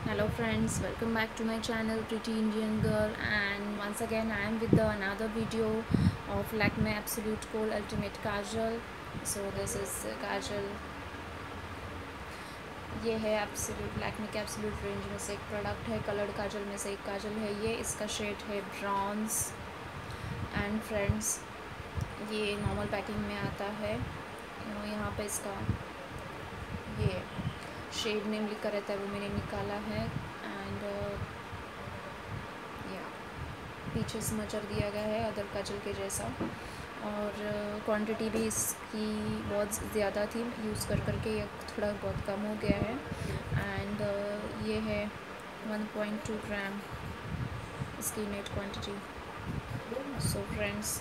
Hello friends, welcome back to my channel Pretty Indian Girl, and once again I am with another video of Lakme Absolute Kohl Ultimate Kajal. So this is Kajal. ये है absolute Lakme के absolute range में से एक product है, coloured काजल में से एक काजल है ये। इसका शेड है ब्रॉन्ज। एंड फ्रेंड्स, ये नॉर्मल पैकिंग में आता है। यहाँ पे इसका ये शेड नेम लिखा रहता है, वो मैंने निकाला है। एंड या पीछे स्मचर दिया गया है अदर काजल के जैसा, और क्वांटिटी भी इसकी बहुत ज़्यादा थी, यूज़ करके ये थोड़ा बहुत कम हो गया है। एंड ये है 1.2 ग्राम इसकी नेट क्वांटिटी। सो फ्रेंड्स,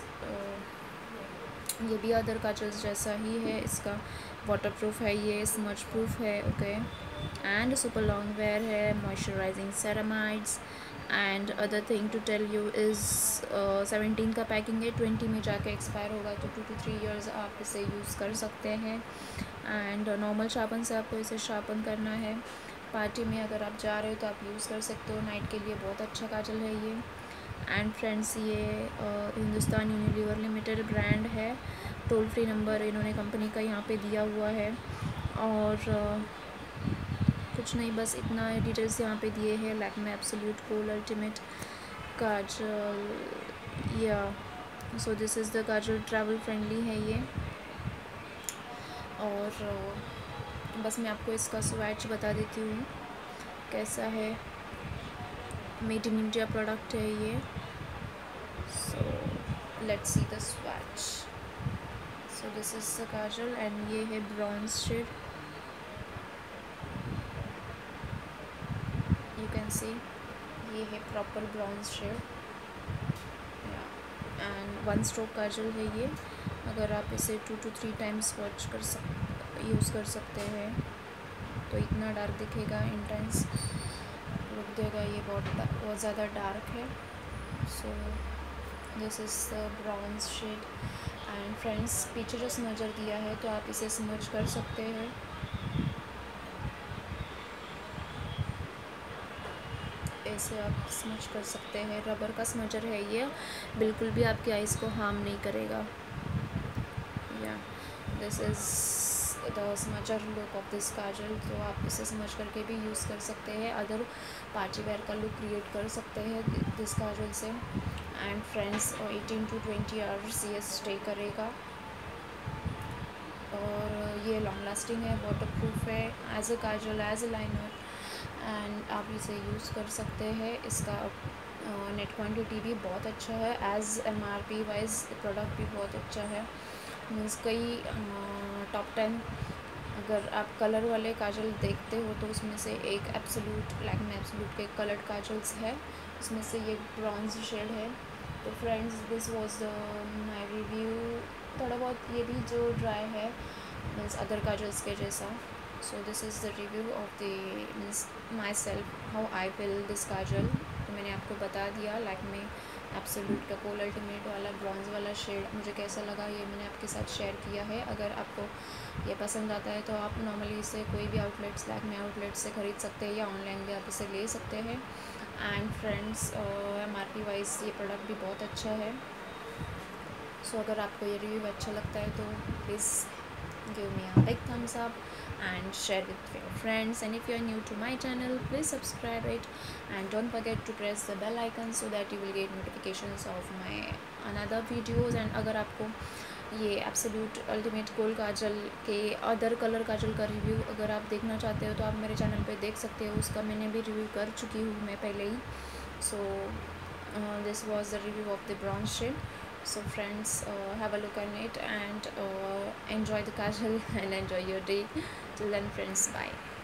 ये भी अदर काजल्स जैसा ही है। इसका वाटरप्रूफ है, ये स्मच प्रूफ है, okay. And super long wear है, moisturising ceramides. And other thing to tell you is 17 का पैकिंग है, 20 में जाके एक्सपायर होगा, तो 2 to 3 ईयर्स आप इसे यूज़ कर सकते हैं। एंड नॉर्मल शार्पन से आपको इसे शार्पन करना है। पार्टी में अगर आप जा रहे हो तो आप यूज़ कर सकते हो, नाइट के लिए बहुत अच्छा काजल है ये। एंड फ्रेंड्स, ये हिंदुस्तान यूनिलीवर लिमिटेड ब्रांड है। टोल फ्री नंबर इन्होंने कंपनी का यहाँ पे दिया हुआ है, और कुछ नहीं, बस इतना डिटेल्स यहाँ पे दिए हैं। Lakme absolute kohl ultimate kajal, yeah so this is the kajal, travel friendly है ये। और बस मैं आपको इसका स्वैच बता देती हूँ कैसा है। मेड इन इंडिया प्रोडक्ट है ये। So let's see the swatch. So this is the kajal, and ये है bronze shade, you can see. ये है proper bronze shade, and 1 stroke kajal है ये। अगर आप इसे 2 to 3 टाइम्स वॉच यूज़ कर सकते हैं तो इतना डार्क दिखेगा, इंटेंस लुक देगा। ये बहुत ज़्यादा डार्क है। So this is the brown shade. And friends, पीछे जो स्मजर दिया है तो आप इसे स्मज कर सकते हैं। ऐसे आप स्मज कर सकते हैं। रबर का स्मजर है ये, बिल्कुल भी आपकी आइज़ को हार्म नहीं करेगा। Yeah this is the smudger look of this kajal. तो आप इसे स्मच करके भी यूज़ कर सकते हैं, अदर पार्टी वेयर का लुक क्रिएट कर सकते हैं दिस काजल से। एंड फ्रेंड्स, 18 to 20 आवर्स ये स्टे करेगा, और ये लॉन्ग लास्टिंग है, वाटर प्रूफ है, as a kajal, as a liner. And आप इसे यूज़ कर सकते हैं। इसका नेट क्वांटिटी भी बहुत अच्छा है, एज MRP वाइज प्रोडक्ट भी बहुत अच्छा है। मीन्स कई टॉप 10 अगर आप कलर वाले काजल देखते हो तो उसमें से एक एब्सोल्यूट, लैक्मे एब्सोल्यूट के कलर्ड काजल्स है, उसमें से ये ब्रॉन्ज शेड है। तो friends, this was the my review. थोड़ा बहुत ये भी जो ड्राई है, मीन्स अदर काजल्स के जैसा। So this is the review of the means myself, how I feel this kajal. तो मैंने आपको बता दिया लैक्मे एब्सोल्यूट का कोल अल्टीमेट वाला ब्रॉन्ज वाला शेड मुझे कैसा लगा, ये मैंने आपके साथ शेयर किया है। अगर आपको ये पसंद आता है तो आप नॉर्मली इसे कोई भी आउटलेट्स, लैक्मे आउटलेट्स से ख़रीद सकते हैं, या ऑनलाइन भी आप इसे ले सकते हैं। एंड फ्रेंड्स, MRP वाइज ये प्रोडक्ट भी बहुत अच्छा है। सो अगर आपको ये रिव्यू अच्छा लगता है तो please give me a big thumbs up and share with your friends, and if you are new to my channel, please subscribe it, and don't forget to press the bell icon so that you will get notifications of my another videos. And अगर आपको ये absolute ultimate कोल काजल के other colour काजल का review अगर आप देखना चाहते हो तो आप मेरे चैनल पे देख सकते हो, उसका मैंने भी रिव्यू कर चुकी हूँ मैं पहले ही। So this was the review of the brown shade. So friends, have a look on it, and enjoy the kajal and enjoy your day. Till then friends, bye.